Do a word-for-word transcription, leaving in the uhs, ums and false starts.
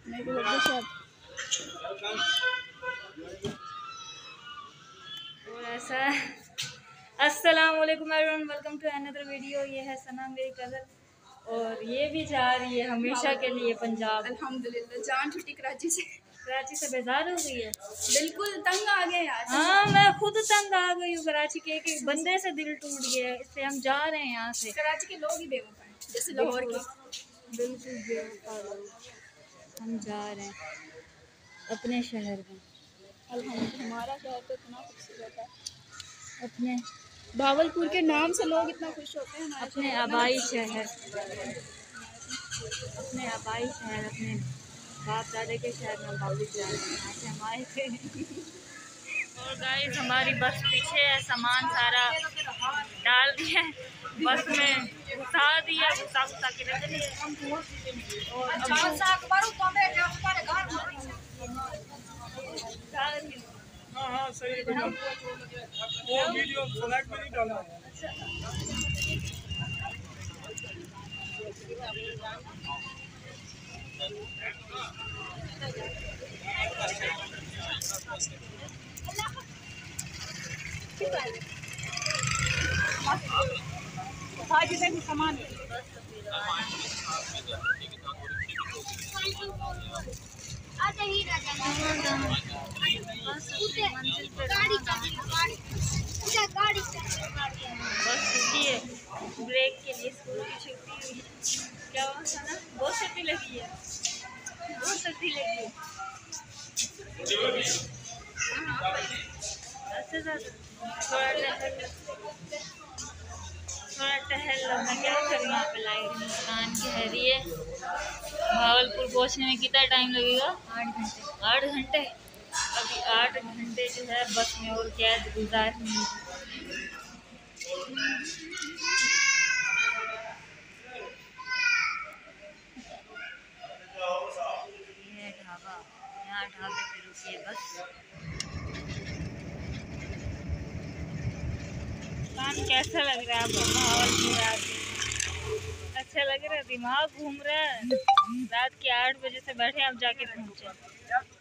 मेरे को लगता है शायद और ऐसा। अस्सलाम वालेकुम everyone, welcome to another video. ये है सना मेरी कज़न और ये भी जा रही है हमेशा के लिए पंजाब। अल्हम्दुलिल्लाह जान छुट्टी कराची से। कराची से बेजार हो गई है। बिल्कुल तंग आ गए यार। हाँ, मैं खुद तंग आ गई हूँ। कराची के एक बंदे से दिल टूट गया है, इसलिए हम जा रहे हैं यहाँ से। कराची के लोग ही बेवकूफ़ हैं, जैसे लाहौर के। बिल्कुल बेवकूफ़ लोग। हम जा रहे हैं अपने शहर में। अल्हम्दुलिल्लाह हमारा शहर तो इतना खूबसूरत है। अपने भावलपुर के नाम से लोग इतना खुश होते हैं। अपने आबाई शहर अपने आबाई शहर अपने बाप दादा के शहर में वापस जा रहे हैं, यहाँ से हम आए थे। और गाइस हमारी बस पीछे है, सामान सारा डाल दिया है बस में, घुसा दिया, घुसा घुसा के रख दिया। और हाँ हाँ सही है भैया, वो वीडियो फ्लैग में नहीं डालना है। सामान बस छुट्टी है, ब्रेक के लिए स्कूल की छुट्टी हुई। क्या हुआ था ना, बहुत सर्दी लगी है, बहुत सर्दी लगी है। अच्छा ज़्यादा थोड़ा टहल थोड़ा टहल लो। मैं क्या करूँ, यहाँ पे लाइट मुस्कान कह रही है भावलपुर पहुँचने में कितना टाइम लगेगा? आठ घंटे आठ घंटे अभी आठ घंटे जो है बस में और कैद गुजारनी है। ये ढाबा, यहाँ ढाबे पे रुकी है बस। कान कैसा लग रहा है आपको भावलपुर आके? अच्छा लग रहा है, दिमाग घूम रहा है। रात के आठ बजे से बैठे अब जाके पहुँचे।